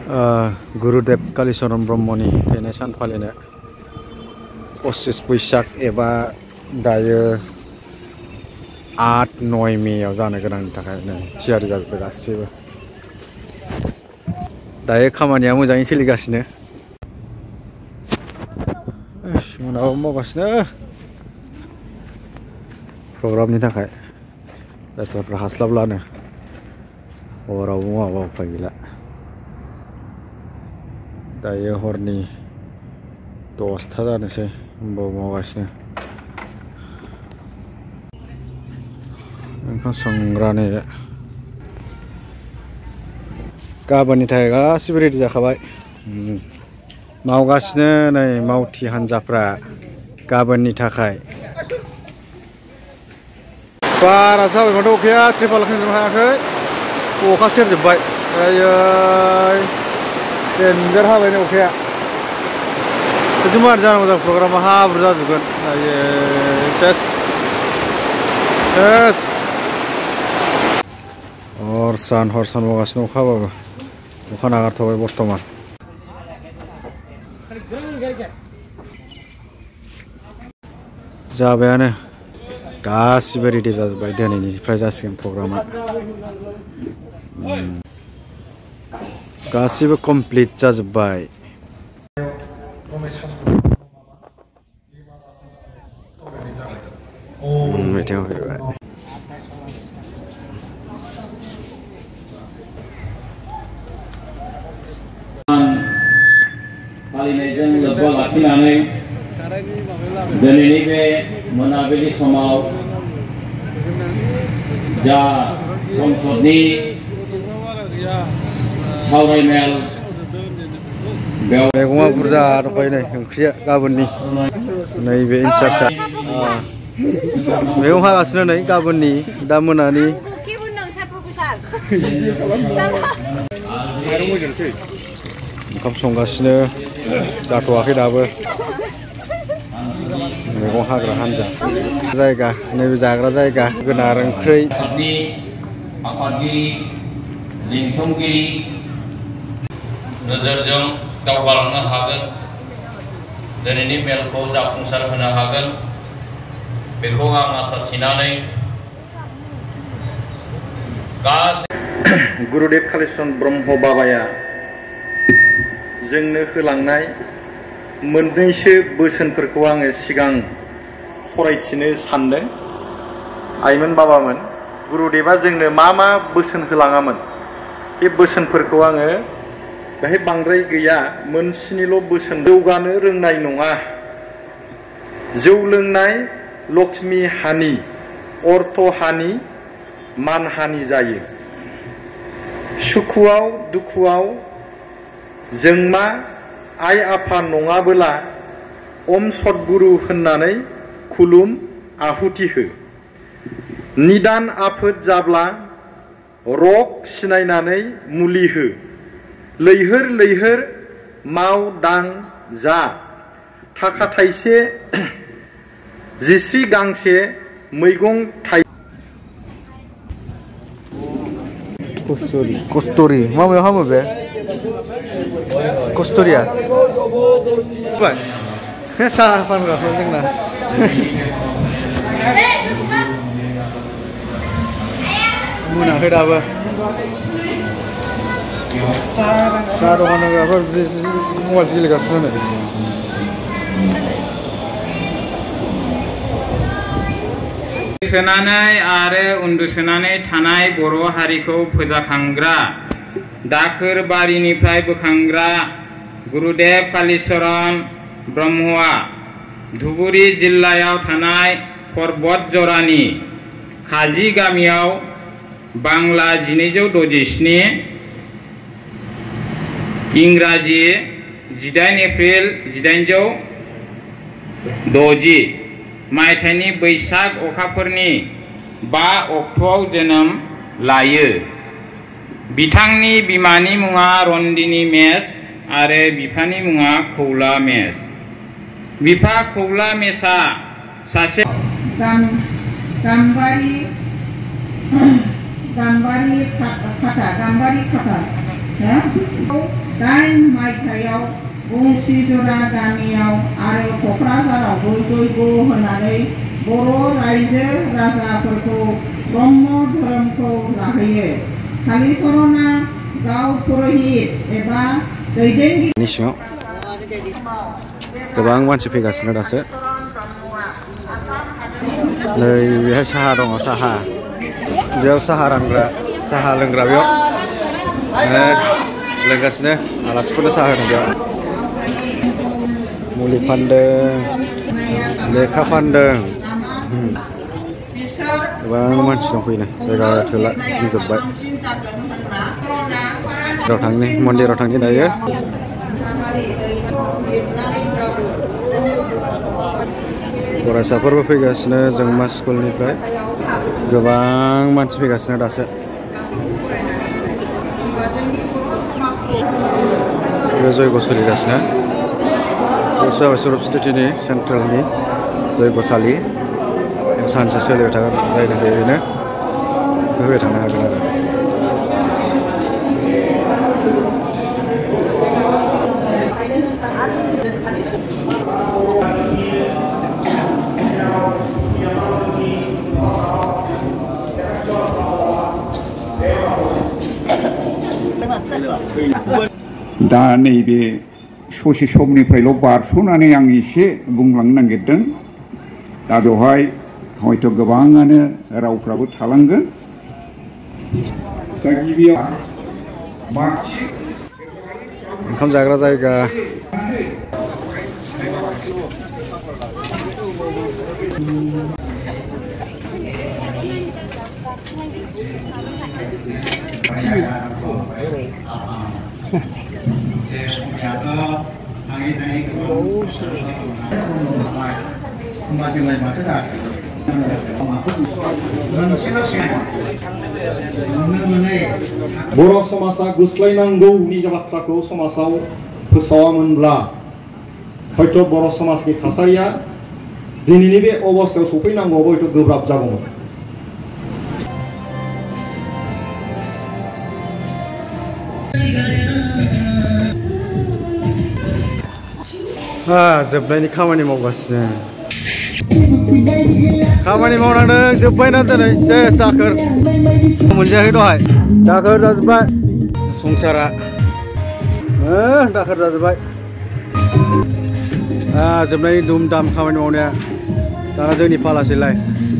गुरुदेव कालिचरण ब्रह्मनि थैनाय सान फालिनो 25 बैसाग एबा दायो 8-9 मेयाव जानो गोनांनि थाखायनो थियारि जाजोब्बाय गासैबो। दायो खामानिया मोजाङै सोलिगासिनो। मोनाबो मावगासिनो प्रग्रामनि थाखाय बेस्राफ्रा हास्लाबलानो हरावबो मावाबा उफाय गैला। दायो हरनि 10ता जानोसै होमबाबो मावगासिनो। ओंखाम संग्रानि गाबोननि थाखाय गासिबो रेडि जाखाबाय। मावगासिनो नै मावथि हान्जाफ्रा गाबोननि थाखाय। बारा जाबाय माथो अखाया त्रिपाल खोंजोबनो हायाखै, अखा सेरजोब्बाय। आयै देन्जार हाबाय नै अखाया। बिदि मारै जानांगौ जाखो प्रग्रामा, हाब्रु जाजोबगोन। आयै सेस सेस हर सान मावगासिनो अखा हाबाबो। अखा नागारथ'बाय बर्थमान। जाबायानो गासिबो रेडि जाजोब्बाय। दिनैनिफ्राय जासिगोन प्रग्रामा। गासिबो कमप्लिट जाजोब्बाय। मेथाइआव फैबाय। फालिनायजों लोब्बा लाखिनानै दिनैनि बे मोनाबिलि समाव जा संसदनि सावरायमेल मैगङा बुरजा दंखायो नै ओंख्रिया गाबोननि। नैबे इनचार्जआ मैगं हागासिनो नै गाबोननि दा मोनानि। ओंखाम संगासिनो जाथ'वाखै दाबो। मैगं हाग्रा हान्जा जायगा, नैबे जाग्रा जायगा गोनार ओंख्रै। आफादगिरि लिंथुमगिरि नोजोरजों दावगालांनो हागोन, दिनैनि मेलखौ जाफुंसार होनो हागोन, बेखौ आं आसा थिनानै गुरुदेव कालिचरण ब्रह्म बाबाया जोंनो होलांनाय मोननैसो बोसोनफोरखौ आङो सिगां फरायथिनो सानदों। आइमोन बाबामोन गुरुदेवा जोंनो मा मा बोसोन होलाङामोन, बे बोसोनफोरखौ आङो बेहाय बांद्राय गैया, मोनस्निल' बोसोन। जौगानो रोंनाय नङा, जौ लोंनाय लक्ष्मी हानि, अर्थ हानि, मान हानि जायो। सुखुआव दुखुआव जोंमा आइ आफा नङाबोला अम सद्गुरु होननानै खुलुम आहुति हो। निदान आफोद जाब्ला रग सिनायनानै मुलि हो। लैहोर लैहोर माव दां जा, थाखा थाइसे जिस्रि गांसे मैगं थाइ। कस्तुरि माबायाव हामो बे कस्तुरिया साहा फानग्राफोर जोंना। मोनाखै दाबो। साहा दखान होग्राफोर मबाइल गेलेगासिनो नै। सोनानै आरो उन्दुसोनानै थानाय बर' हारिखौ फोजाखांग्रा, दाखोर बारिनिफ्राय बोखांग्रा गुरुदेव कालिचरण ब्रह्मआ धुबुरी जिल्लायाव थानाय पर्बत जरानि खाजि गामियाव बांला 1267 इंराजि 18 एप्रिल 1860 मायथाइनि बैसाग अखाफोरनि 5 अक्ट'आव जोनोम लायो। बिथांनि बिमानि मुङा रन्दिनी मेस आरो बिफानि मुङा खौला मेस। बिफा खौला मेसआ सासे गाम्बारि खाथा दाइन मायथाइयाव गंसिजरा गामियाव आरो क'क्राझारावबो जयग' होनानै बर' रायजो राजाफोरखौ ब्रह्म धोरोमखौ लाहोयो। कालिचरना गाव पुरहित एबा दैदेनगिरि सिङाव गोबां मानसि फैगासिनो दासो। नै बेहाय साहा दङ, साहा बेयाव साहा रानग्रा साहा लोंग्रा बेयाव लोंगासिनो आलासिफोरनो साहा होदों बेयाव। मुलि फानदों, लेखा फानदों, गोबां मानसि दंफैयो। जायगा थोला गिजोब्बाय। मन्दिराव थांनि दायो। फरायसाफोरबो फैगासिनो जोंमा स्कुलनिफ्राय गोबां मानसि फैगासिनो दासो। बे जयग' सोलिगासिनो। जाबाय सुरुप स्टेटिनि सेन्ट्रेलनि जयग'सालि। सानसे सोलिबाय थागोन, जायनो बेनो होबाय थानो हागोन आरो। दा नैबे ससे समनिफ्रायल' बारस'नानै आं एसे बुंलांनो नागिरदों। दा बेवहाय हयथ' गोबाङानो रावफ्राबो थालांगोन। दा गिबियाव ओंखाम जाग्रा जायगा। बर' समाजा गुस्लायनांगौनि बाथ्राखौ समाजाव फोसावामोनब्ला हयथ' बर' समाजनि थासारिया दिनैनि बे अबस्थायाव सफैनांगौआबो हयथ' गोब्राब जागौमोन। जोबनायनि खामानि मावगासिनो। खामानि मावनांदों, जोब्बायना दिनै सेस दाखोर मोनजायाखै दहाय। दाखोर जाजोब्बाय संसारा, दाखोर जाजोब्बाय। जोबनायनि दुम दाम खामानि मावनाया दाना जोंनि फालासैलाय।